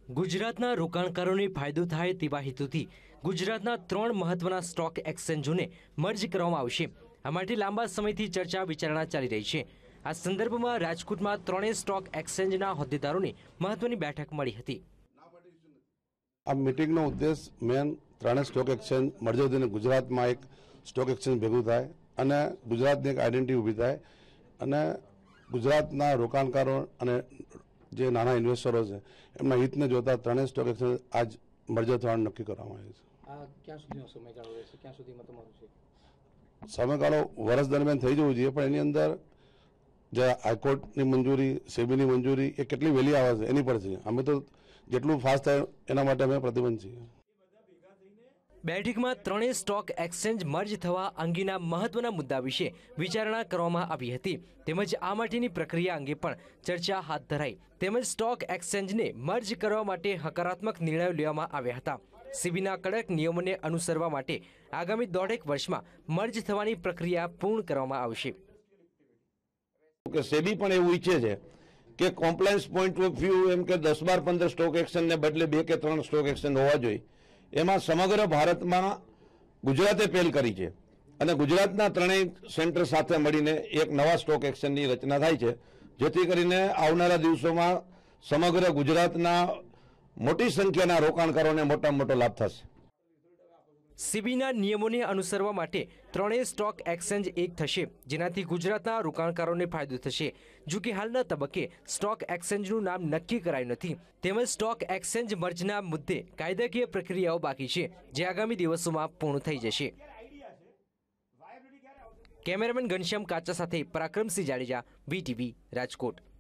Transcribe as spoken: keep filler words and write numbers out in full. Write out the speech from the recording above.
ગુજરાતના રોકાણકારોને ફાયદો થાય તેવા હેતુથી ગુજરાતના ત્રણ મહત્વના સ્ટોક એક્સચેન્જોને મર્જ કરવામાં આવશે। આ માટે લાંબા સમયથી ચર્ચા વિચારણા ચાલી રહી છે। આ સંદર્ભમાં રાજકોટમાં ત્રણેય સ્ટોક એક્સચેન્જના હોદ્દેદારોને મહત્વની બેઠક મળી હતી। આ મીટિંગનો ઉદ્દેશ મેન ત્રણેય સ્ટોક એક્સચેન્જ મર્જ થઈને ગુજરાતમાં એક સ્ટોક એક્સચેન્જ ભેગું થાય અને ગુજરાતની એક આઈડેન્ટિટી ઊભી થાય અને ગુજરાતના રોકાણકારો અને જે નાના ઇન્વેસ્ટરો છે એમના હિતને જોતા ત્રણેય સ્ટોક એક્સચેન્જ આજ મર્જ થવાનું નક્કી કરવામાં આવ્યું છે। આ ક્યાં સુધીનો સમયગાળો રહેશે, ક્યાં સુધીમાં તમારું છે? સમયગાળો વર્ષ દરમિયાન થઈ જવું જોઈએ, પણ એની અંદર જે હાઈકોર્ટની મંજૂરી, સેબીની મંજૂરી એ કેટલી વહેલી આવે છે એની પર છે। અમે તો જેટલું ફાસ્ટ થાય એના માટે અમે પ્રતિબંધ છીએ। બેઠકમાં ત્રણેય સ્ટોક એક્સચેન્જ મર્જ થવા અંગેના મહત્વના મુદ્દા વિશે વિચારણા કરવામાં આવી હતી, તેમજ આ માટેની પ્રક્રિયા અંગે પણ ચર્ચા હાથ ધરાઈ, તેમજ સ્ટોક એક્સચેન્જને મર્જ કરવા માટે હકારાત્મક નિર્ણયો લેવામાં આવ્યા હતા। સેબીના કડક નિયમોને અનુસરવા માટે આગામી દોઢેક વર્ષમાં મર્જ થવાની પ્રક્રિયા પૂર્ણ કરવામાં આવશે। કે સેબી પણ એવું ઈચ્છે છે કે કોમ્પ્લાયન્સ પોઈન્ટ ઓફ વ્યૂ એમ કે દસ બાર પંદર સ્ટોક એક્સચેન્જને બદલે બે કે ત્રણ સ્ટોક એક્સચેન્જ હોવા જોઈએ। એમાં સમગ્ર ભારતમાં ગુજરાતે પહેલ કરી છે અને ગુજરાતના ત્રણેય સેન્ટર સાથે મળીને એક નવા સ્ટોક એક્સચેન્જની રચના થાય છે, જેથી કરીને આવનારા દિવસોમાં સમગ્ર ગુજરાતના મોટી સંખ્યાના રોકાણકારોને મોટામાં મોટો લાભ થશે। સેબીના નિયમોને અનુસરવા માટે ત્રણેય સ્ટોક એક્સચેન્જ એક થશે, જેનાથી ગુજરાતના રોકાણકારોને ફાયદો થશે। જો કે હાલના તબક્કે સ્ટોક એક્સચેન્જનું નામ નક્કી કરાયું નથી, તેમજ સ્ટોક એક્સચેન્જ મર્જના મુદ્દે કાયદાકીય પ્રક્રિયાઓ બાકી છે, જે આગામી દિવસોમાં પૂર્ણ થઈ જશે। કેમેરામેન ઘનશ્યામ કાચા સાથે પરાક્રમસિંહ જાડેજા, વીટીવી રાજકોટ।